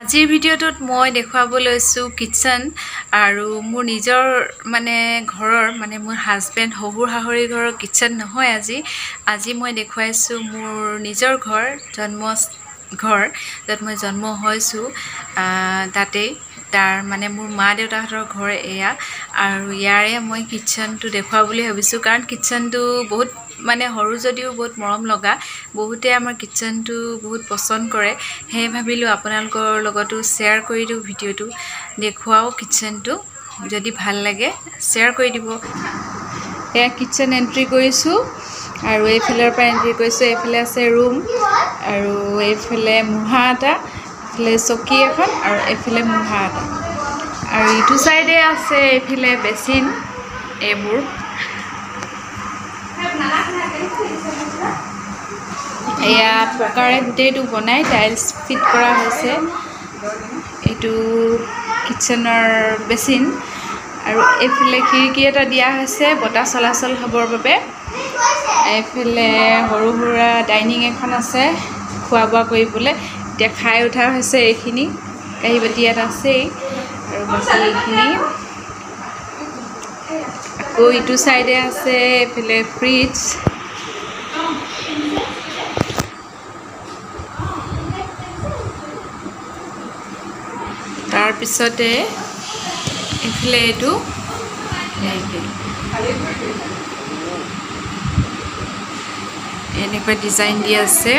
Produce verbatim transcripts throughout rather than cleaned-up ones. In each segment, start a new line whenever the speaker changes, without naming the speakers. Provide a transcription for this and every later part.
আজিৰ ভিডিঅ'টোত মই দেখাব লৈছো কিচেন আৰু মোৰ নিজৰ মানে ঘৰৰ মানে মোৰ হাজবেণ্ড হহুৰ হাহৰি ঘৰৰ কিচেন নহয় আজি আজি মই দেখাইছো মোৰ নিজৰ ঘৰ জন্ম ঘৰ যত মই জন্ম হৈছো তাতে তাৰ মানে মোৰ মা দেউতাহঁতৰ ঘৰ এয়া আৰু ইয়াৰে মই কিচেনটো দেখাব বুলি ভাবিছো কাৰণ কিচেনটো বহুত মানে হৰু যদিও বহুত মৰম লগা বহুতে আমাৰ কিচেনটো বহুত পছন্দ কৰে হে ভাবিলো আপোনালোকৰ লগতো শেয়াৰ কৰি দিও ভিডিঅ'টো দেখুৱাও কিচেনটো যদি ভাল লাগে শেয়াৰ কৰি দিব এ কিচেন এন্ট্ৰি কৰিছো আৰু এইফালৰ পৰা এন্ট্ৰি কৰিছো এইফালে আছে ৰুম আৰু এইফালে মুহা এটা এইফালে চকী এখন আৰু এইফালে মুহা এটা আৰু ইটো সাইডে আছে এইফালে বেচিন এবোৰ এয়া পকাৰে গুটেইটো বনাই টাইলছ ফিট কৰা হৈছে এটো কিচেনৰ বেচিন আৰু এফালে খিৰকি এটা দিয়া হৈছে বতা চলাচল হবৰ বাবে এফালে হৰু হুৰা ডাইনিং এখন আছে খোৱা বোৱা কৰিবলৈ এতিয়া খাই উঠা হৈছে এইখিনি কাহি বাটি এটা আছে আৰু বাকি এইখিনি আকৌ ইটো সাইডে আছে এফালে ফ্ৰিজ তাৰ পিছতে এফালে এটো এনেকুৱা ডিজাইন দি আছে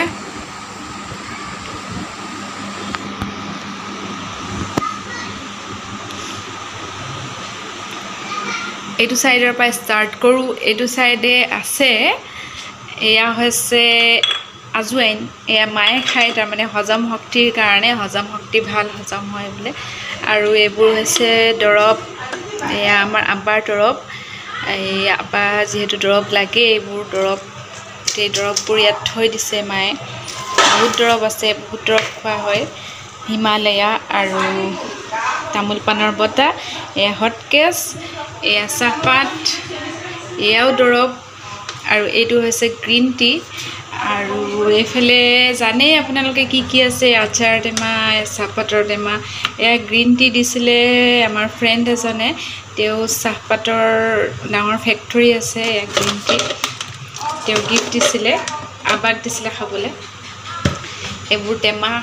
এটো সাইডৰ পৰা স্টাৰ্ট কৰো এটো সাইডে আছে এয়া হৈছে আজুৱাইন এয়া মায়ে খাই তাৰ মানে হজম শক্তিৰ কাৰণে হজম শক্তি ভাল হজম হয় বলে আৰু এবোৰ হৈছে দৰব এয়া আমাৰ আব্বাৰ দৰব এই আব্বা যেহেতু দৰব লাগে এবোৰ দৰব এই দৰববোৰ ইয়াত থৈ দিছে মায়ে বহুত দৰব আছে বহুত দৰব খোৱা হয় হিমালয়া আৰু তামোল পানৰ বটা এয়া হটকেছ এয়া চাহপাত এয়াও দৰব আৰু এইটো হৈছে গ্ৰীণ টি আৰু এফালে জানে আপোনালোকে কি কি আছে আচাৰ টেমা চাহপাতৰ টেমা এয়া গ্ৰীণ টি দিছিলে আমাৰ ফ্ৰেণ্ড এজনে তেও চাহপাতৰ ডাঙৰ ফেক্টৰী আছে এয়া গ্ৰীণ টি তেও গিফ্ট দিছিলে আবাক দিছিলে খাবলৈ এবোৰ টেমা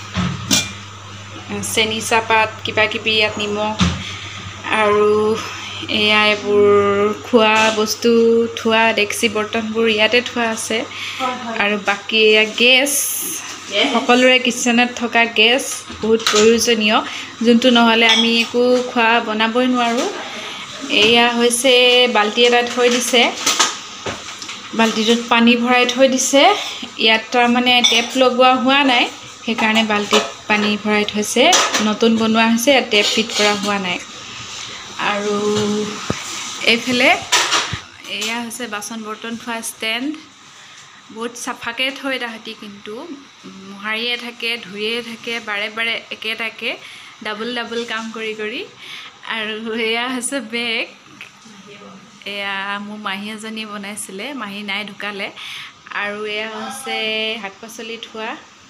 চেনি চাহপাত কিবা কিবি ইয়াত নিমখ আৰু এয়া এবোৰ খোৱা বস্তু থোৱা ডেক্সি বৰ্তনবোৰ ইয়াতে থোৱা আছে আৰু বাকি এয়া গেছ সকলোৰে কিচেনত থকা গেছ বহুত প্ৰয়োজনীয় যোনটো নহলে আমি একো খোৱা বনাবই নোৱাৰো এয়া হৈছে বালতি এটা থৈ দিছে বালতিটোত পানী ভৰাই থৈ দিছে ইয়াত তাৰ মানে টেপ লগোৱা হোৱা নাই সেই কাৰণে বালতিত পানী ভৰাই থৈছে নতুন বনোৱা হৈছে টেপ ফিট কৰা হোৱা নাই আৰু এইফালে এয়া হৈছে বাসন বৰ্তন থোৱা ষ্টেণ্ড বহুত সাফাকে থৈ তাহাঁতি কিন্তু মোহাৰিয়ে থাকে ধুইয়ে থাকে বাৰে বাৰে একেটাকে ডাবল ডাবল কাম কৰি কৰি আৰু এয়া হৈছে বেগ এয়া মোৰ মাহী এজনী বনাইছিলে মাহী নাই ঢুকালে আৰু এয়া হৈছে শাক পাচলি থোৱা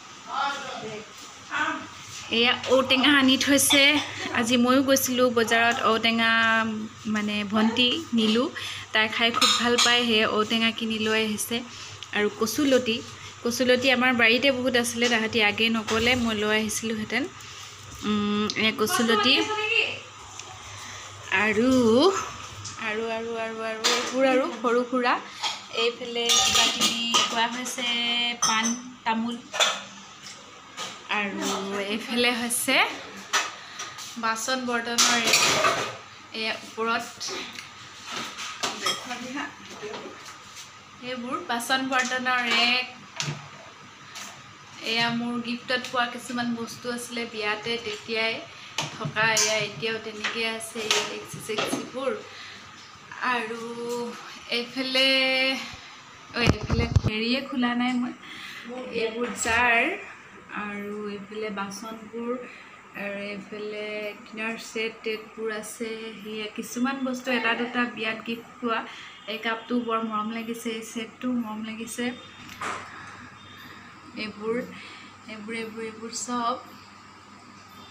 এয়া ঔটেঙা আনি থৈছে আজি ময়ো গৈছিলো বজাৰত ঔটেঙা মানে ভন্টি নিলু তাই খাই খুব ভাল পায় হে ঔটেঙা কিনি লৈ আহিছে আৰু কচুলতি কচুলতি আমাৰ বাৰীতে বহুত আছিলে তাহাঁতি আগে নকলে মই লৈ আহিছিলো হেতেন এ কচুলতি আৰু আৰু আৰু আৰু আৰু এইবোৰ আৰু সৰু খুৰা এইফালে কিবা কিবি খোৱা হৈছে পান তামোল আৰু এইফালে হৈছে বাসন বৰ্তনৰ এই ওপৰত এইবোৰ বাসন বৰ্তনৰ এক এয়া মোৰ গিফ্টত পোৱা কিছুমান বস্তু আছিলে বিয়াতে তেতিয়াই থকা এয়া এতিয়াও তেনেকৈ আছে এই ডেক্সিবোৰ আৰু এইফালে এইফালে হেৰিয়ে খোলা নাই মই এইবোৰ জাৰ আৰু এইফালে বাসনবোৰ আৰু এইফালে কিনাৰ সেট টেটবোৰ আছে হিয়া কিছুমান বস্তু এটা দুটা বিয়াত গিফ্ট পোৱা এই কাপটো বৰ মৰম লাগিছে এই সেটটো মৰম লাগিছে এইবোৰ এইবোৰ এইবোৰ এইবোৰ সব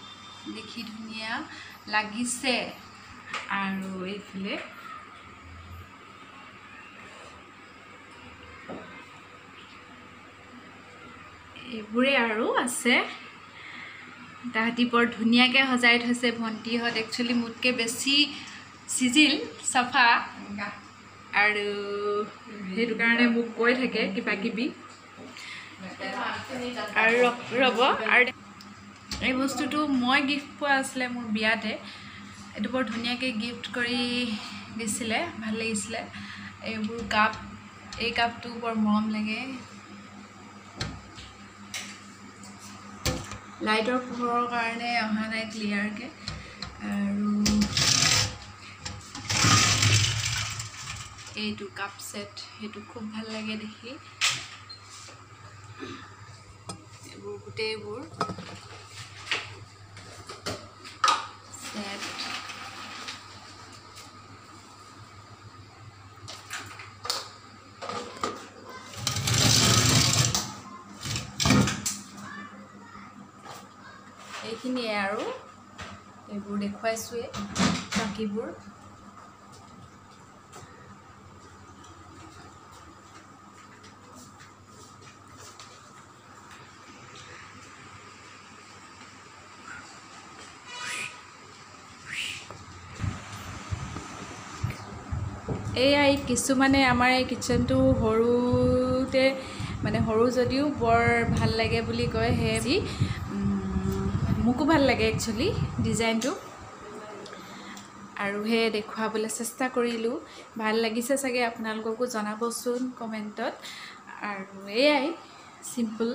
দেখি ধুনীয়া লাগিছে আৰু এইফালে এইবোৰে আৰু আছে তাহাঁতি বৰ ধুনীয়াকৈ সজাই থৈছে ভণ্টিহঁত একচুৱেলি মোতকৈ বেছি চিজিল চাফা আৰু সেইটো কাৰণে মোক কৈ থাকে কিবা কিবি আৰু ৰ'ব আৰু এই বস্তুটো মই গিফ্ট পোৱা আছিলে মোৰ বিয়াতে এইটো বৰ ধুনীয়াকৈ গিফ্ট কৰি দিছিলে ভাল লাগিছিলে এইবোৰ কাপ এই কাপটো বৰ মৰম লাগে লাইটৰ পোহৰৰ কাৰণে অহা নাই ক্লিয়াৰকৈ আৰু এইটো কাপ সেট সেইটো খুব ভাল লাগে দেখি এইবোৰ গোটেইবোৰ সেট এইখিনিয়ে আৰু এইবোৰ দেখুৱাইছোৱে বাকীবোৰ এয়াই কিছুমানে আমাৰ এই কিচেনটো সৰুতে মানে সৰু যদিও বৰ ভাল লাগে বুলি কয় সেই মোকো ভাল লাগে একচুৱেলি ডিজাইনটো আৰু হে দেখুৱাবলৈ চেষ্টা কৰিলোঁ ভাল লাগিছে চাগে আপোনালোককো জনাবচোন কমেণ্টত আৰু এয়াই চিম্পল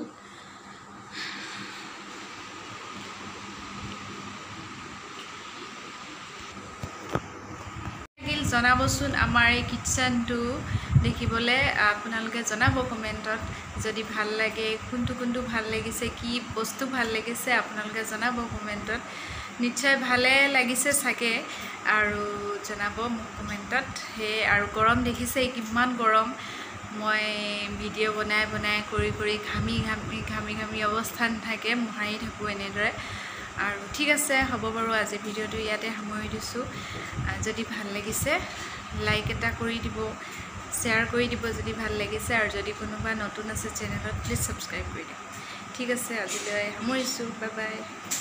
জনাবচোন আমাৰ এই কিচেনটো দেখিবলৈ আপোনালোকে জনাব কমেণ্টত যদি ভাল লাগে কোনটো কোনটো ভাল লাগিছে কি বস্তু ভাল লাগিছে আপোনালোকে জনাব কমেণ্টত নিশ্চয় ভালে লাগিছে চাগে আৰু জনাব মোক কমেণ্টত হে আৰু গৰম দেখিছে কিমান গৰম মই ভিডিঅ' বনাই বনাই কৰি কৰি ঘামি ঘামি ঘামি ঘামি অৱস্থা নাথাকে মোহাৰি থাকোঁ এনেদৰে আৰু ঠিক আছে হ'ব বাৰু আজি ভিডিঅ'টো ইয়াতে সামৰি দিছোঁ যদি ভাল লাগিছে লাইক এটা কৰি দিব শ্বেয়াৰ কৰি দিব যদি ভাল লাগিছে আৰু যদি কোনোবা নতুন আছে চেনেলত প্লিজ ছাবস্ক্ৰাইব কৰি দিব ঠিক আছে আজিলৈ সামৰিছোঁ বাই বাই